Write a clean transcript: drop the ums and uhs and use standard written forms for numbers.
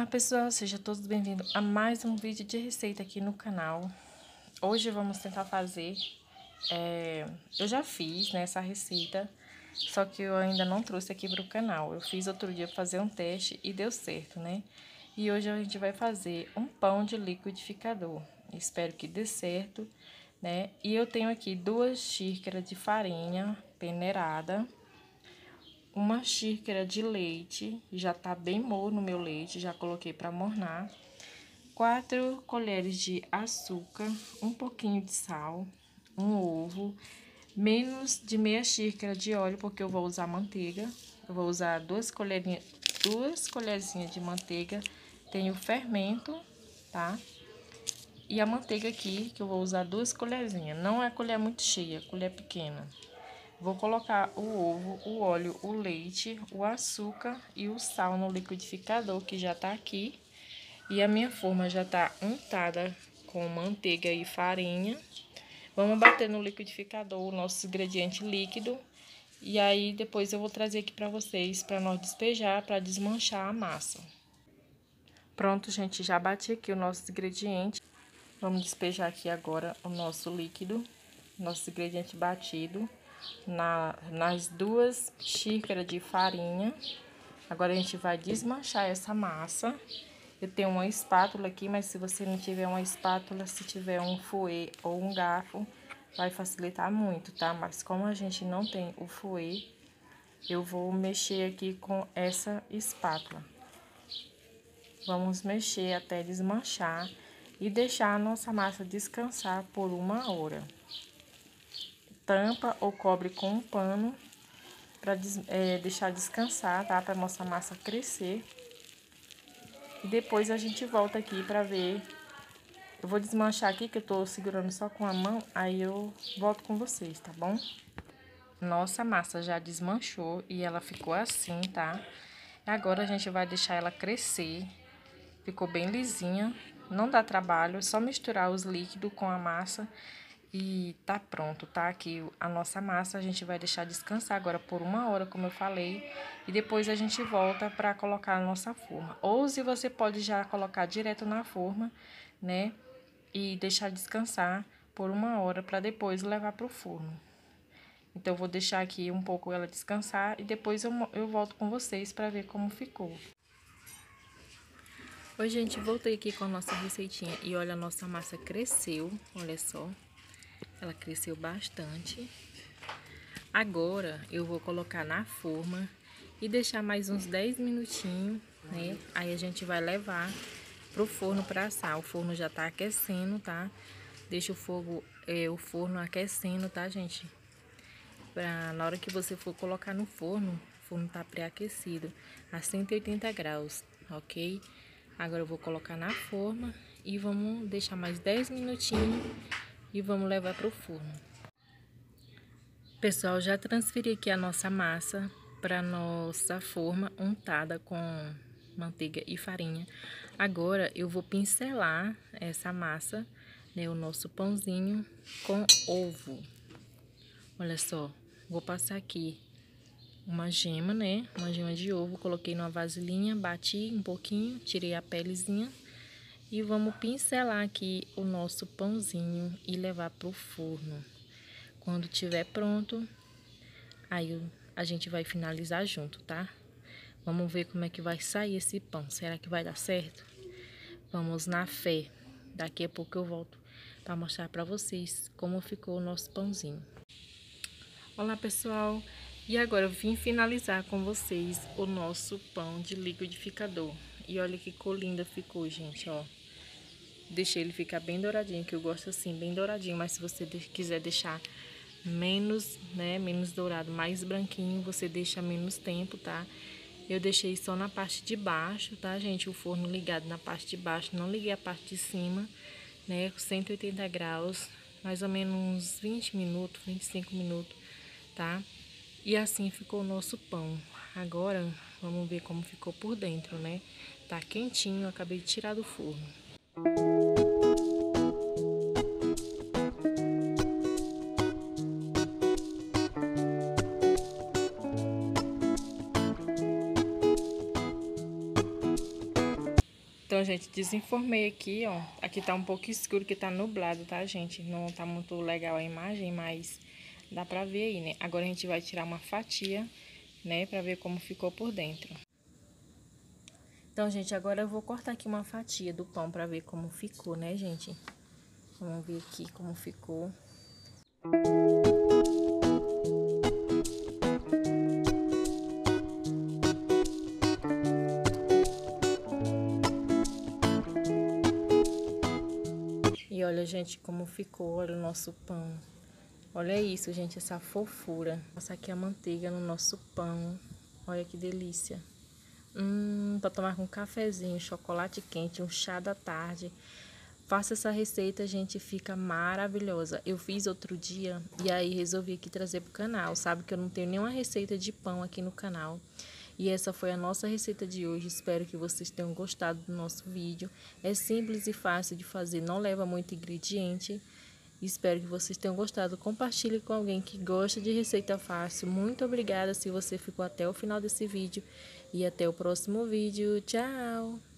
Pessoal, sejam todos bem-vindos a mais um vídeo de receita aqui no canal. Hoje vamos tentar fazer, eu já fiz, né, essa receita, só que eu ainda não trouxe aqui para o canal. Eu fiz outro dia para fazer um teste e deu certo, né? E hoje a gente vai fazer um pão de liquidificador. Espero que dê certo, né? E eu tenho aqui 2 xícaras de farinha peneirada. Uma xícara de leite, já tá bem morno o meu leite, já coloquei para mornar. 4 colheres de açúcar, um pouquinho de sal, um ovo, menos de meia xícara de óleo, porque eu vou usar manteiga. Eu vou usar 2 colherzinhas de manteiga, tem o fermento, tá? E a manteiga aqui, que eu vou usar 2 colherzinhas, não é colher muito cheia, colher pequena. Vou colocar o ovo, o óleo, o leite, o açúcar e o sal no liquidificador, que já tá aqui. E a minha forma já tá untada com manteiga e farinha. Vamos bater no liquidificador o nosso ingrediente líquido. E aí, depois eu vou trazer aqui pra vocês, pra nós despejar, pra desmanchar a massa. Pronto, gente, já bati aqui o nosso ingrediente. Vamos despejar aqui agora o nosso líquido, nosso ingrediente batido. Nas 2 xícaras de farinha. Agora a gente vai desmanchar essa massa. Eu tenho uma espátula aqui, mas se você não tiver uma espátula, se tiver um fouet ou um garfo, vai facilitar muito, tá? Mas como a gente não tem o fouet, eu vou mexer aqui com essa espátula. Vamos mexer até desmanchar e deixar a nossa massa descansar por 1 hora. Tampa ou cobre com um pano para deixar descansar, tá? Para nossa massa crescer. E depois a gente volta aqui para ver. Eu vou desmanchar aqui, que eu tô segurando só com a mão, aí eu volto com vocês, tá bom? Nossa massa já desmanchou e ela ficou assim, tá? Agora a gente vai deixar ela crescer. Ficou bem lisinha, não dá trabalho, é só misturar os líquidos com a massa. E tá pronto, tá? Aqui a nossa massa, a gente vai deixar descansar agora por 1 hora, como eu falei. E depois a gente volta pra colocar na nossa forma. Ou se você pode já colocar direto na forma, né? E deixar descansar por 1 hora pra depois levar pro forno. Então, eu vou deixar aqui um pouco ela descansar e depois eu volto com vocês pra ver como ficou. Oi, gente, voltei aqui com a nossa receitinha. E olha, a nossa massa cresceu, olha só. Ela cresceu bastante. Agora, eu vou colocar na forma e deixar mais uns 10 minutinhos, né? Aí a gente vai levar pro forno para assar. O forno já tá aquecendo, tá? Deixa o forno aquecendo, tá, gente? Na hora que você for colocar no forno, o forno tá pré-aquecido a 180 graus, ok? Agora eu vou colocar na forma e vamos deixar mais 10 minutinhos. E vamos levar para o forno. Pessoal, já transferi aqui a nossa massa para nossa forma untada com manteiga e farinha. Agora eu vou pincelar essa massa, né, o nosso pãozinho com ovo. Olha só, vou passar aqui uma gema, né, uma gema de ovo, coloquei numa vasilhinha, bati um pouquinho, tirei a pelezinha. E vamos pincelar aqui o nosso pãozinho e levar pro forno. Quando tiver pronto, aí a gente vai finalizar junto, tá? Vamos ver como é que vai sair esse pão. Será que vai dar certo? Vamos na fé. Daqui a pouco eu volto para mostrar para vocês como ficou o nosso pãozinho. Olá, pessoal! E agora eu vim finalizar com vocês o nosso pão de liquidificador. E olha que cor linda ficou, gente, ó. Deixei ele ficar bem douradinho, que eu gosto assim, bem douradinho. Mas se você quiser deixar menos, né, menos dourado, mais branquinho, você deixa menos tempo, tá? Eu deixei só na parte de baixo, tá, gente? O forno ligado na parte de baixo, não liguei a parte de cima, né? 180 graus, mais ou menos uns 20 minutos, 25 minutos, tá? E assim ficou o nosso pão. Agora, vamos ver como ficou por dentro, né? Tá quentinho, eu acabei de tirar do forno. Então, gente, desenformei aqui, ó. Aqui tá um pouco escuro, que tá nublado, tá, gente? Não tá muito legal a imagem, mas dá pra ver aí, né? Agora a gente vai tirar uma fatia, né, pra ver como ficou por dentro. Então, gente, agora eu vou cortar aqui uma fatia do pão pra ver como ficou, né, gente? Vamos ver aqui como ficou. E olha, gente, como ficou, olha o nosso pão. Olha isso, gente, essa fofura. Passar aqui a manteiga no nosso pão. Olha que delícia. Para tomar com um cafezinho, chocolate quente, um chá da tarde. Faça essa receita, gente, fica maravilhosa. Eu fiz outro dia e aí resolvi aqui trazer pro canal. Sabe que eu não tenho nenhuma receita de pão aqui no canal. E essa foi a nossa receita de hoje. Espero que vocês tenham gostado do nosso vídeo. É simples e fácil de fazer, não leva muito ingrediente. Espero que vocês tenham gostado. Compartilhe com alguém que gosta de receita fácil. Muito obrigada se você ficou até o final desse vídeo. E até o próximo vídeo. Tchau!